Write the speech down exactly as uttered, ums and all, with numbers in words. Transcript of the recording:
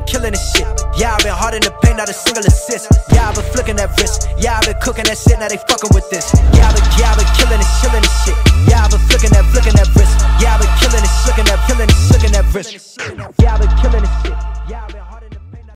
killing this shit. Yeah, I been hard in the paint, not a single assist. Yeah, I been flicking that wrist. Yeah, I been cooking that shit, now they fucking with this. Yeah, I been, yeah, I been killing this, chilling this shit.